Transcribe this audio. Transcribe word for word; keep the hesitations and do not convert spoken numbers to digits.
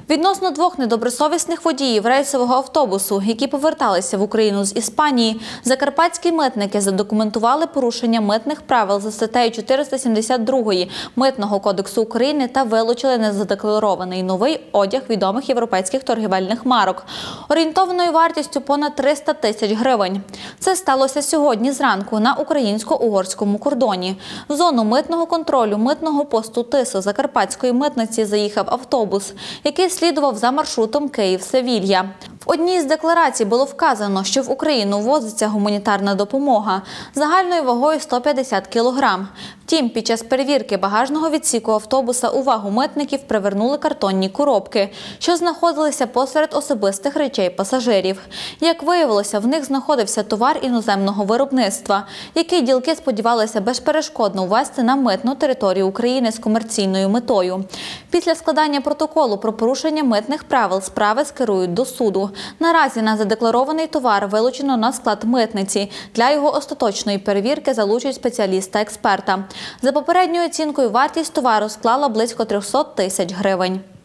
Відносно двох недобросовісних водіїв рейсового автобусу, які поверталися в Україну з Іспанії, закарпатські митники задокументували порушення митних правил за статтею чотириста сімдесят два Митного кодексу України та вилучили незадекларований новий одяг відомих європейських торгівельних марок, орієнтованою вартістю понад триста тисяч гривень. Це сталося сьогодні зранку на українсько-угорському кордоні. В зону митного контролю митного посту Тисо Закарпатської митниці заїхав автобус, який слідував за маршрутом Київ-Севілья. В одній з декларацій було вказано, що в Україну ввозиться гуманітарна допомога загальною вагою сто п'ятдесят кілограм. Втім, під час перевірки багажного відсіку автобуса увагу митників привернули картонні коробки, що знаходилися посеред особистих речей пасажирів. Як виявилося, в них знаходився товар іноземного виробництва, який ділки сподівалися безперешкодно ввезти на митну територію України з комерційною метою. Після складання протоколу про порушення митних правил справи скерують до суду. Наразі на задекларований товар вилучено на склад митниці. Для його остаточної перевірки залучать спеціаліста-експерта. За попередньою оцінкою, вартість товару склала близько трьохсот тисяч гривень.